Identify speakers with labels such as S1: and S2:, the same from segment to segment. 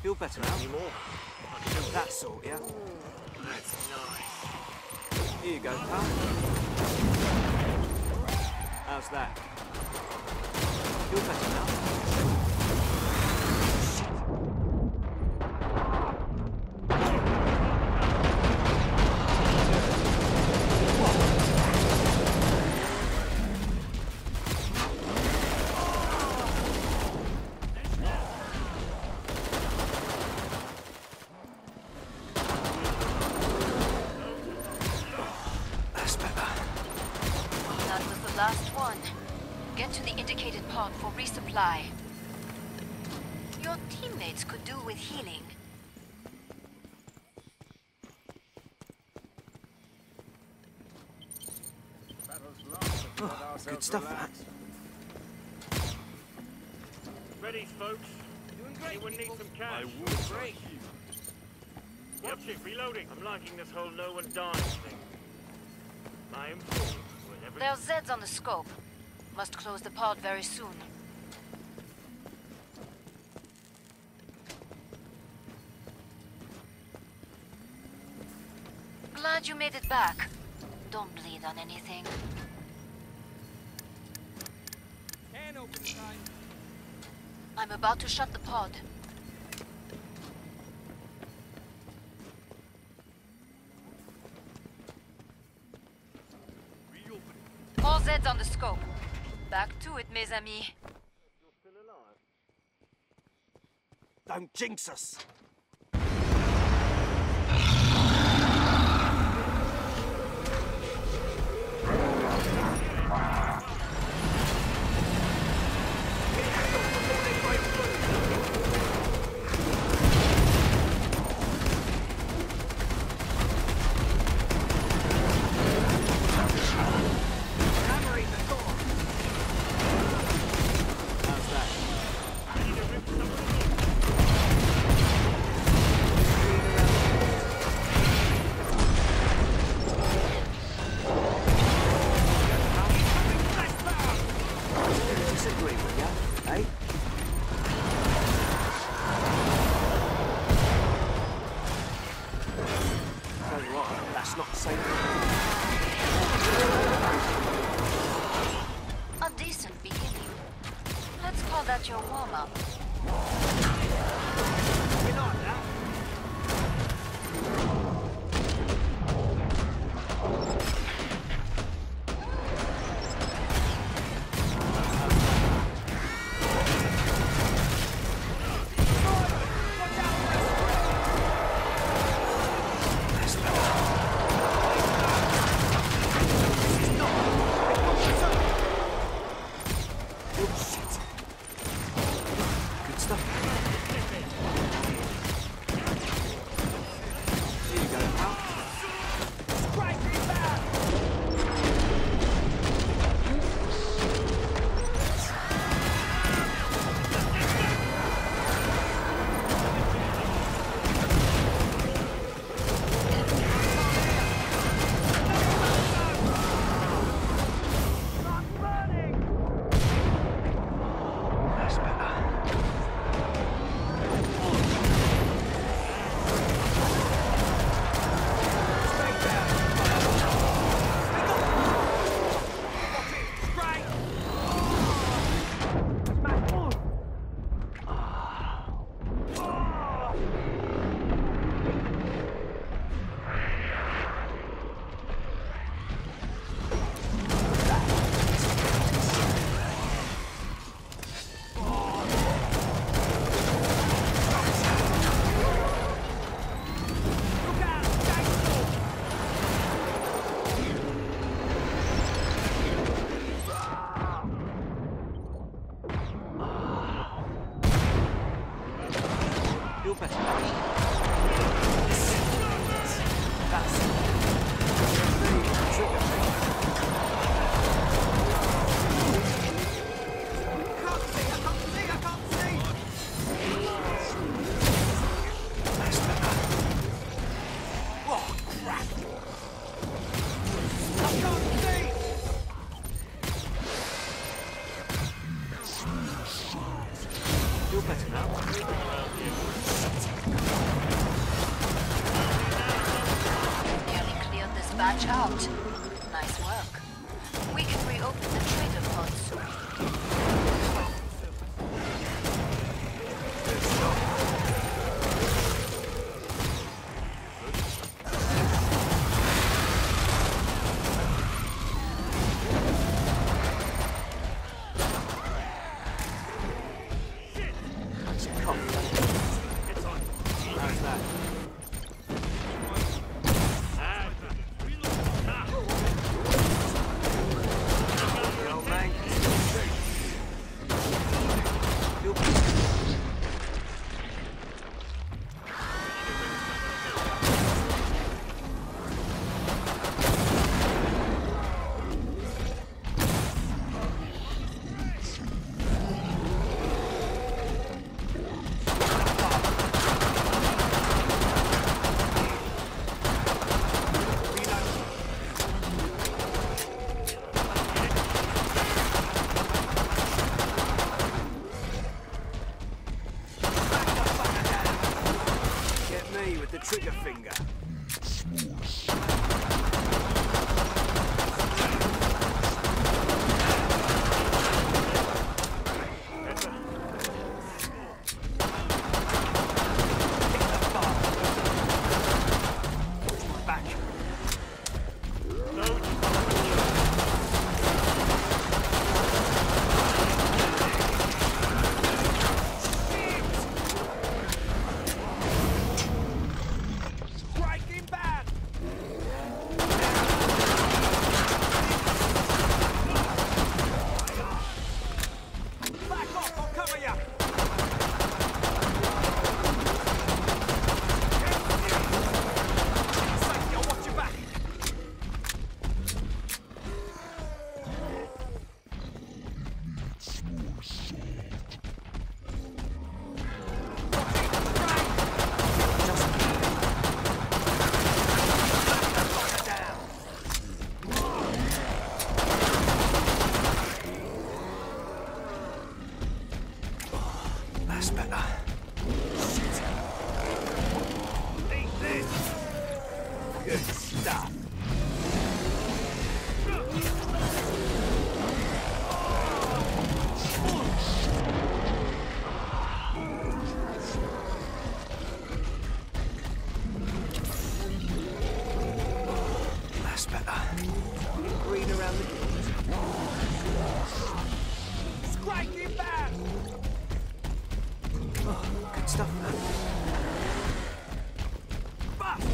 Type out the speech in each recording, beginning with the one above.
S1: Feel better now?
S2: Any more?
S1: That sort, yeah?
S2: That's nice.
S1: Here you go, pal. How's that? Feel better now?
S3: Last one. Get to the indicated pod for resupply. Your teammates could do with healing.
S1: Oh, good stuff, that.
S2: Ready, folks? Anyone need some cash?
S4: I would. Great.
S2: Watch it, reloading. I'm liking this whole no one dying thing. I am full.
S3: There's Zeds on the scope. Must close the pod very soon. Glad you made it back. Don't bleed on anything.
S4: Hand open time.
S3: I'm about to shut the pod. More Zeds on the scope. Back to it, mes amis.
S2: You're still alive?
S1: Don't jinx us!
S3: A decent beginning. Let's call that your warm-up.
S1: You like that?
S3: batch out. Nice work. We can reopen the trader pod soon.
S1: How's that? The old man can still shoot. You'll with the trigger finger. That's better. Shit. Eat this. Good stuff. That's better. Green around the striking back. Oh, good stuff, man. Bust!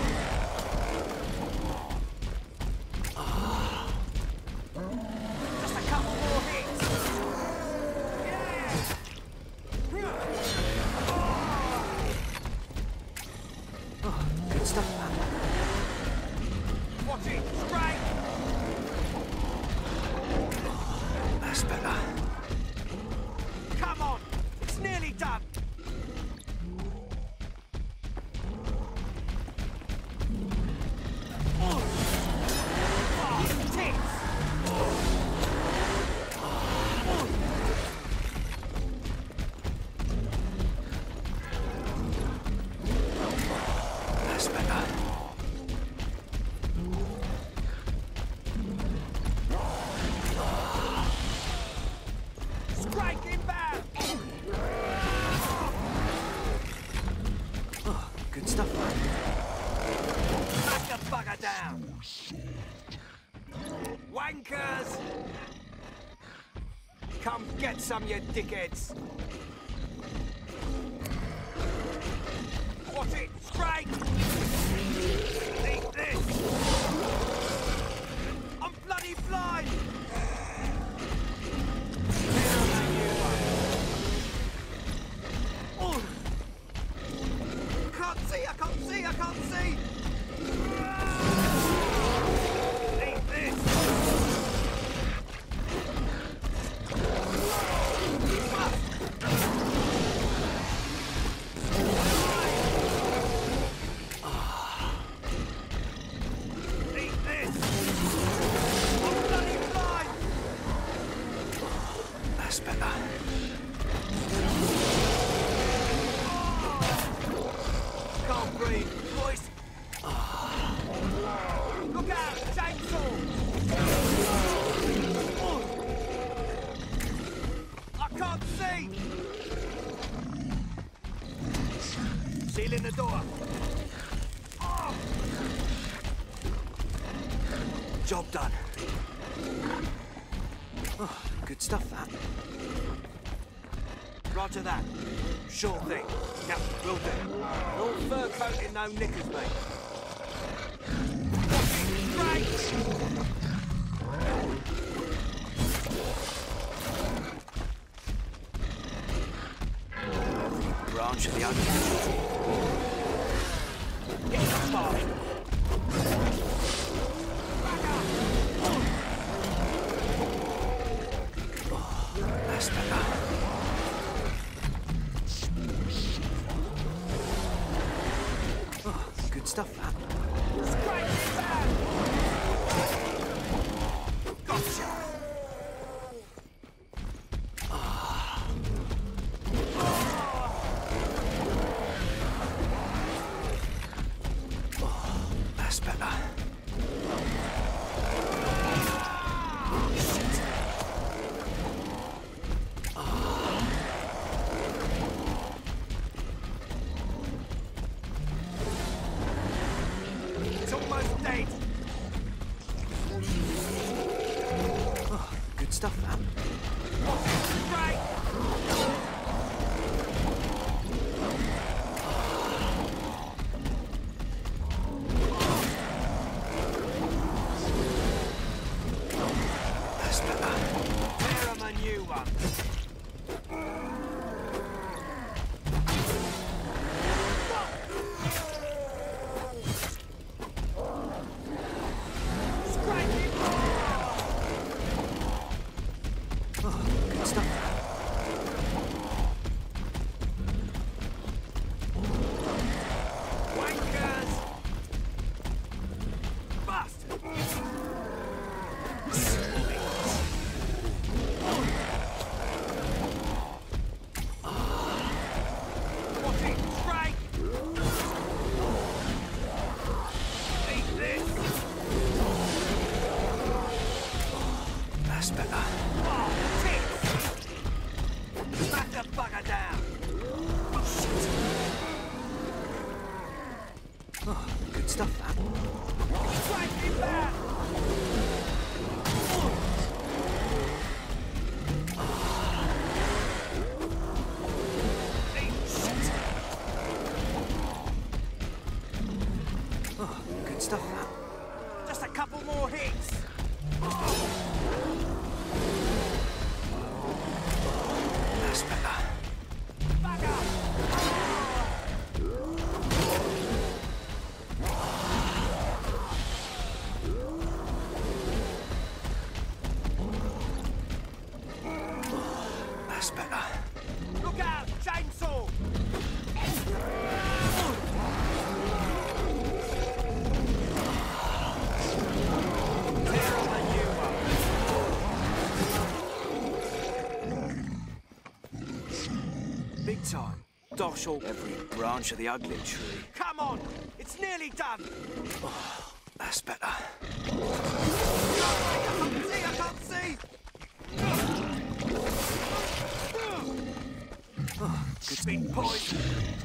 S1: Just a couple more hits. Yeah! Oh, good stuff, man. Watch it, strike! That's better. Come on! It's nearly done! That's better. Striking back! Oh, good stuff, man. Knock the bugger down! Wankers! Come get some, you dickheads! Watch it! Strike! Eat this! I'm bloody blind! Oh. Can't see! I can't see! I can't see! Eat this! nailing the door. Oh. Job done. Oh, good stuff, that. Roger that. Sure thing. Yep, will do. No fur coating, no knickers, mate. Right! Branch of the onion. Get the bar. That's better. Oh, good stuff, that. Gotcha! That's better. It's almost dead. Oh, good stuff, that. Right. That's better. Here I'm a new one. Oh, good stuff. Wankers! Bastard! Watch it! Strike! Eat this! That's better. Oh, tits! Smack the bugger down! Shit. Oh, good stuff, that. Strike him back! Eat shit! Oh, good stuff, that. Just a couple more hits! That's better. Back up! That's better. Look out! Chainsaw! Here on the new one. Big time. Dosh all every branch of the ugly tree. Come on! It's nearly done! Oh, that's better. I can't see! Oh, good big poison.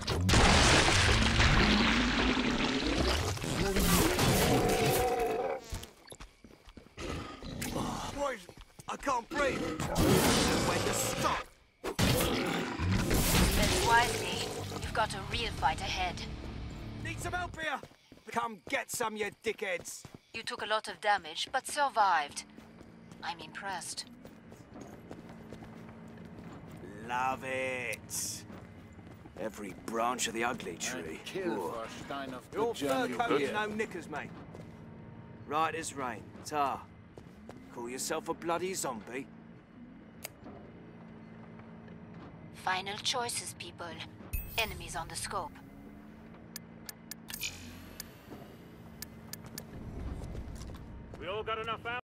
S1: Oh, poison. I can't breathe. When to stop.
S3: Tread wisely. You've got a real fight ahead.
S1: Need some help here? Come get some, you dickheads.
S3: You took a lot of damage, but survived. I'm impressed.
S1: Love it. Every branch of the ugly tree.
S5: Kill for Stein of
S1: Your
S5: the
S1: fur
S5: German
S1: coat
S5: good.
S1: and no knickers, mate. Right as rain. Tar. Call yourself a bloody zombie?
S3: Final choices, people. Enemies on the scope.
S2: We all got enough ammo?